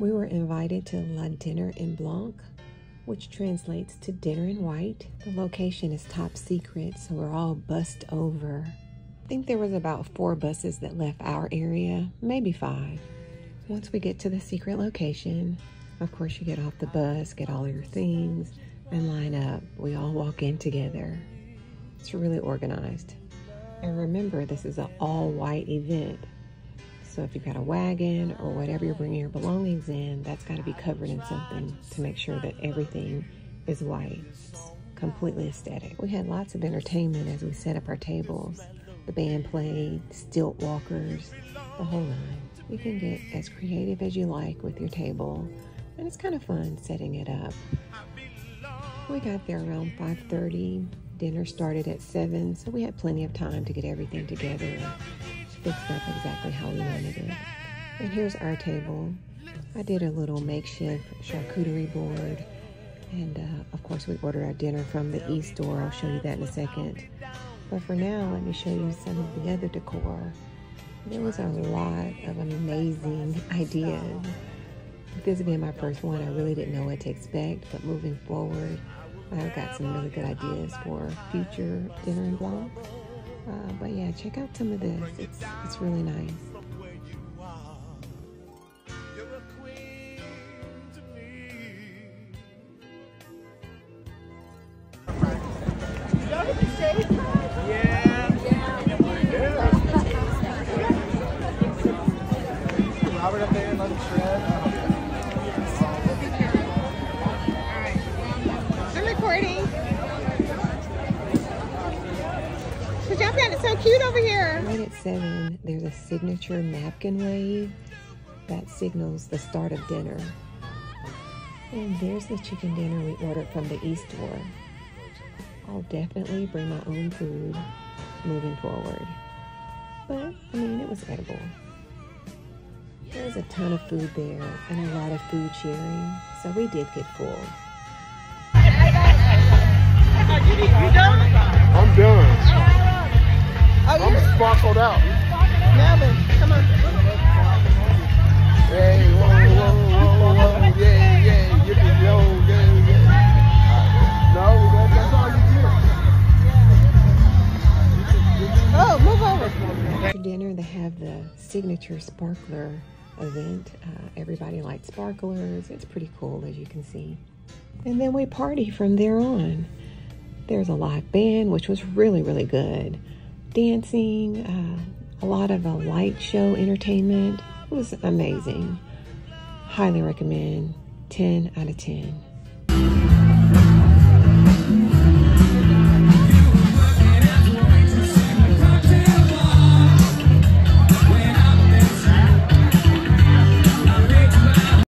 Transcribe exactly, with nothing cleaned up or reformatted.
We were invited to La Dinner en Blanc, which translates to dinner in white. The location is top secret, so we're all bussed over. I think there was about four buses that left our area, maybe five. Once we get to the secret location, of course you get off the bus, get all your things, and line up. We all walk in together. It's really organized. And remember, this is an all-white event. So if you've got a wagon or whatever you're bringing your belongings in, that's got to be covered in something to make sure that everything is white. It's completely aesthetic. We had lots of entertainment as we set up our tables. The band played, stilt walkers, the whole nine. You can get as creative as you like with your table, and it's kind of fun setting it up. We got there around five thirty. Dinner started at seven, so we had plenty of time to get everything together and fixed up exactly how we wanted it. And here's our table. I did a little makeshift charcuterie board, and uh, of course we ordered our dinner from the East door. I'll show you that in a second. But for now, let me show you some of the other decor. There was a lot of amazing ideas. With this being my first one, I really didn't know what to expect, but moving forward, I've got some really good ideas for future dinner en blanc. Uh, but yeah, check out some of this. It's, it's really nice. Robert up there, let him shred. I'm recording. Good job, it's so cute over here. Right at seven, there's a signature napkin wave that signals the start of dinner. And there's the chicken dinner we ordered from the East door. I'll definitely bring my own food moving forward. But, I mean, it was edible. There was a ton of food there and a lot of food sharing, so we did get full. You done? I'm done. Oh, I'm you're sparkled out. Melvin, come on. Hey, whoa, whoa, whoa, whoa, yeah, yeah, yippee, yo, yeah, yeah. No, that's all you get. Oh, move over. After dinner, they have the signature sparkler event. Uh, everybody likes sparklers. It's pretty cool, as you can see. And then we party from there on. There's a live band, which was really, really good. Dancing, uh, a lot of a light show entertainment. It was amazing. Highly recommend. ten out of ten.